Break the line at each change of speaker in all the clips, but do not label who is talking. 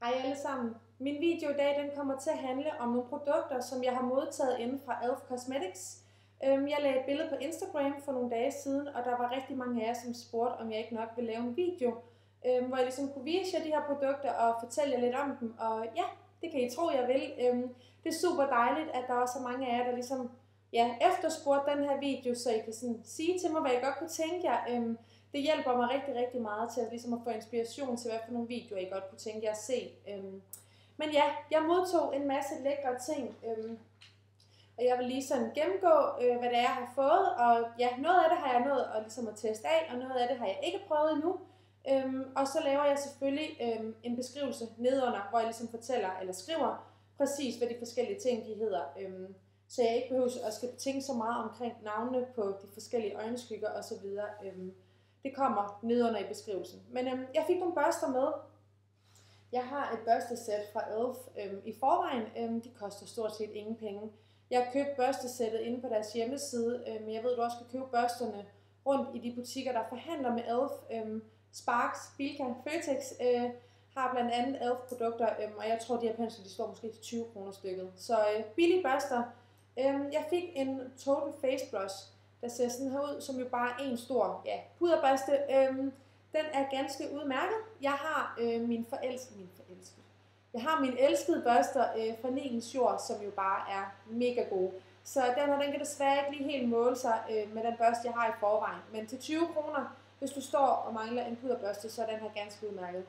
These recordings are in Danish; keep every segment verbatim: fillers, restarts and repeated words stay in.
Hej alle sammen. Min video i dag den kommer til at handle om nogle produkter, som jeg har modtaget inden fra Elf Cosmetics. Jeg lagde et billede på Instagram for nogle dage siden, og der var rigtig mange af jer, som spurgte, om jeg ikke nok ville lave en video, hvor jeg ligesom kunne vise jer de her produkter og fortælle jer lidt om dem. Og ja, det kan I tro, jeg vil. Det er super dejligt, at der er så mange af jer, der ligesom ja, efterspurgte den her video, så I kan sådan sige til mig, hvad I godt kunne tænke jer. Det hjælper mig rigtig, rigtig meget til at, ligesom at få inspiration til, hvad for nogle videoer I godt kunne tænke jer at se. Øhm, men ja, jeg modtog en masse lækre ting, øhm, og jeg vil lige sådan gennemgå, øh, hvad det er, jeg har fået. Og ja, noget af det har jeg nået at, ligesom at teste af, og noget af det har jeg ikke prøvet endnu. Øhm, og så laver jeg selvfølgelig øhm, en beskrivelse nedunder, hvor jeg ligesom fortæller eller skriver præcis, hvad de forskellige ting de hedder. Øhm, så jeg ikke behøver at skal tænke så meget omkring navnene på de forskellige øjenskygger osv. Øhm, Det kommer nedenunder i beskrivelsen. Men øhm, jeg fik nogle børster med. Jeg har et børstesæt fra Elf øhm, i forvejen. Øhm, de koster stort set ingen penge. Jeg har købt børstesættet inde på deres hjemmeside, øhm, men jeg ved, at du også kan købe børsterne rundt i de butikker, der forhandler med Elf. Øhm, Sparks, Bilka, Føtex øh, har blandt andet Elf-produkter, øhm, og jeg tror, de her pensler, de står måske til tyve kroner stykket. Så øh, billige børster. Øhm, jeg fik en Total Face Blush, der ser sådan her ud, som jo bare er en stor ja, puderbørste. Øhm, den er ganske udmærket. Jeg har øh, min forelskede, min forelskede. Jeg har min elskede børster øh, fra Nilens Jord, som jo bare er mega gode. Så den her, den kan desværre ikke lige helt måle sig øh, med den børste, jeg har i forvejen. Men til tyve kroner, hvis du står og mangler en puderbørste, så er den her ganske udmærket.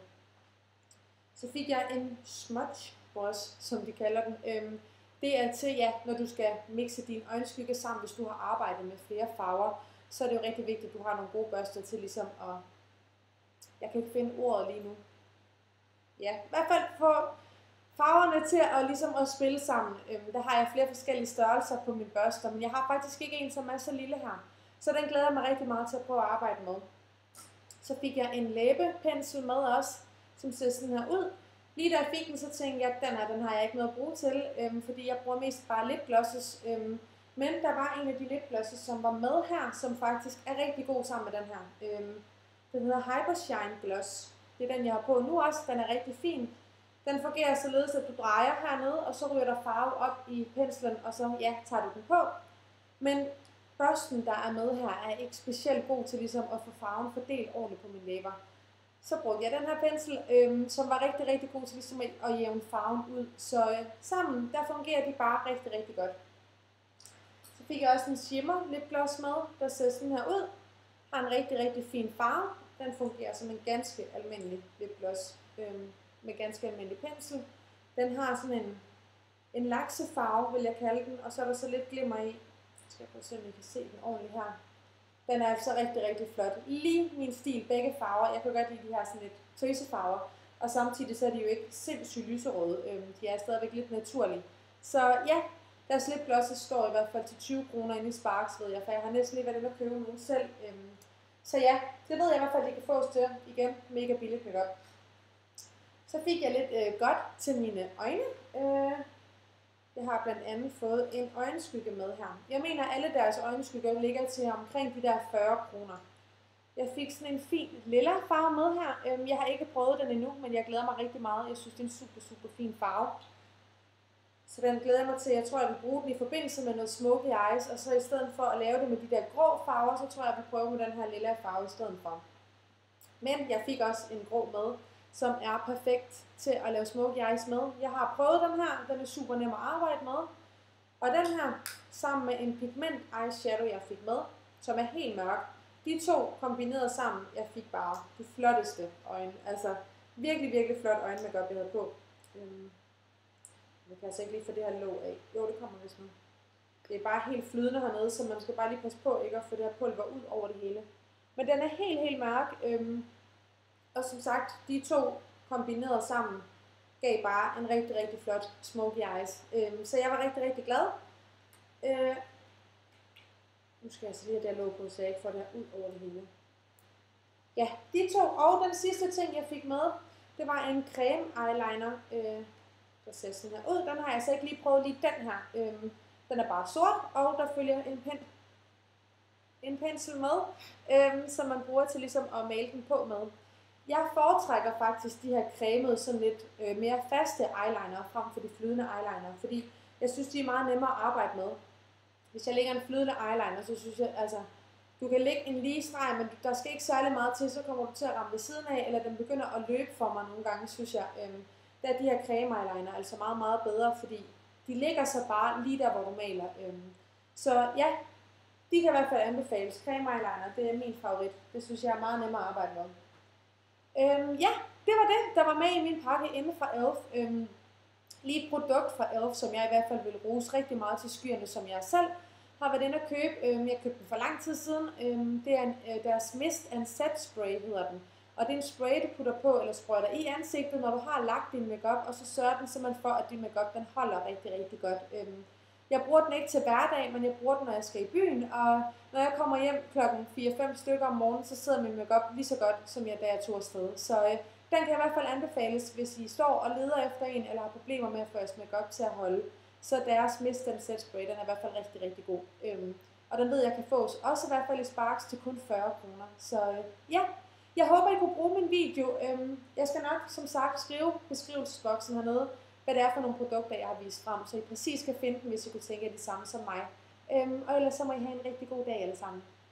Så fik jeg en smudge brush, som de kalder den. Øhm, Det er til, ja, når du skal mixe dine øjenskygger sammen, hvis du har arbejdet med flere farver, så er det jo rigtig vigtigt, at du har nogle gode børster til ligesom at, jeg kan ikke finde ordet lige nu, ja, i hvert fald få farverne til at, ligesom at spille sammen. Øhm, der har jeg flere forskellige størrelser på mine børster, men jeg har faktisk ikke en, som er så lille her, så den glæder jeg mig rigtig meget til at prøve at arbejde med. Så fik jeg en læbepensel med også, som ser sådan her ud. Lige da jeg fik den, så tænkte jeg, at den her, den har jeg ikke noget at bruge til, øhm, fordi jeg bruger mest bare lipglosses. Øhm, men der var en af de lipglosses, som var med her, som faktisk er rigtig god sammen med den her. Øhm, den hedder Hypershine Gloss. Det er den, jeg har på nu også. Den er rigtig fin. Den fungerer således, at du drejer hernede, og så ryger der farve op i penslen, og så ja, tager du den på. Men børsten, der er med her, er ikke specielt god til ligesom, at få farven fordelt ordentligt på mine læber. Så brugte jeg den her pensel, øhm, som var rigtig, rigtig god til ligesom at jævne farven ud. Så øh, sammen, der fungerer de bare rigtig, rigtig godt. Så fik jeg også en shimmer lipgloss med, der ser sådan her ud. Har en rigtig, rigtig fin farve. Den fungerer som en ganske almindelig lipgloss øhm, med ganske almindelig pensel. Den har sådan en, en laksefarve, vil jeg kalde den, og så er der så lidt glimmer i. Jeg skal prøve at se, om I kan se den ordentligt her. Den er altså rigtig, rigtig flot. Lige min stil, begge farver. Jeg kan godt lide de her sådan lidt tøsefarver. Og samtidig så er de jo ikke sindssygt lyserøde. De er stadigvæk lidt naturlige. Så ja, deres lipglosses står i hvert fald til tyve kroner inde i Sparks, ved jeg. For jeg har næsten lige været inde og købe nogen selv. Så ja, det ved jeg i hvert fald, at det kan fås til. Igen, mega billigt makeup. Så fik jeg lidt øh, godt til mine øjne. Øh, Jeg har blandt andet fået en øjenskygge med her. Jeg mener, at alle deres øjenskygger ligger til omkring de der fyrre kroner. Jeg fik sådan en fin lilla farve med her. Jeg har ikke prøvet den endnu, men jeg glæder mig rigtig meget. Jeg synes, det er en super, super fin farve. Så den glæder jeg mig til. Jeg tror, jeg vil bruge den i forbindelse med noget smoky eyes. Og så i stedet for at lave det med de der grå farver, så tror jeg, jeg vil prøve med den her lilla farve i stedet for. Men jeg fik også en grå med, som er perfekt til at lave smoky eyes med. Jeg har prøvet den her, den er super nem at arbejde med. Og den her, sammen med en pigment eyeshadow, jeg fik med, som er helt mørk. De to kombineret sammen, jeg fik bare de flotteste øjne. Altså virkelig, virkelig flot øjenmakeup, jeg havde på. Um, jeg kan altså ikke lige få det her låg af. Jo, det kommer vist nu. Det er bare helt flydende hernede, så man skal bare lige passe på ikke at få det her pulver ud over det hele. Men den er helt, helt mørk. Um, Og som sagt, de to kombineret sammen gav bare en rigtig, rigtig flot smoky eyes. Øhm, så jeg var rigtig, rigtig glad. Øh, nu skal jeg så lige have det her låg på, så jeg ikke får det her ud over det hele. Ja, de to. Og den sidste ting, jeg fik med, det var en creme eyeliner. Øh, der ser sådan her ud. Den har jeg så ikke lige prøvet lige den her. Øh, den er bare sort, og der følger en pen. En pensel med, øh, som man bruger til ligesom at male den på med. Jeg foretrækker faktisk de her cremede, sådan lidt øh, mere faste eyeliner frem for de flydende eyeliner, fordi jeg synes, de er meget nemmere at arbejde med. Hvis jeg lægger en flydende eyeliner, så synes jeg, altså, du kan lægge en lige streg, men der skal ikke særlig meget til, så kommer du til at ramme ved siden af, eller den begynder at løbe for mig nogle gange, synes jeg. Øhm, der er de her creme eyeliner altså meget, meget bedre, fordi de ligger så bare lige der, hvor du maler. Øhm, så ja, de kan i hvert fald anbefales. Creme eyeliner, det er min favorit. Det synes jeg er meget nemmere at arbejde med. Øhm, ja, det var det, der var med i min pakke inde fra Elf. Øhm, lige et produkt fra Elf, som jeg i hvert fald vil rose rigtig meget til skyerne, som jeg selv har været inde at købe. Øhm, jeg købte den for lang tid siden. Øhm, det er en, øh, deres Mist and Set Spray, hedder den. Og det er en spray, du putter på eller sprøjter i ansigtet, når du har lagt din makeup, og så sørger den simpelthen for, at din makeup den holder rigtig, rigtig godt. Øhm, jeg bruger den ikke til hverdag, men jeg bruger den, når jeg skal i byen, og når jeg kommer hjem klokken fire fem stykker om morgenen, så sidder min makeup lige så godt, som jeg da jeg tog afsted. Så øh, den kan i hvert fald anbefales, hvis I står og leder efter en, eller har problemer med at få jeres makeup til at holde. Så deres Mist and Set Spray, den er i hvert fald rigtig, rigtig god. Øhm, og den ved jeg kan fås også i hvert fald i Sparks til kun fyrre kroner. Så øh, ja, jeg håber I kunne bruge min video. Øhm, jeg skal nok som sagt skrive beskrivelsesboksen hernede, hvad det er for nogle produkter, jeg har vist frem, så I præcis kan finde dem, hvis I kunne tænke jer det samme som mig. Øhm, og ellers så må I have en rigtig god dag alle sammen.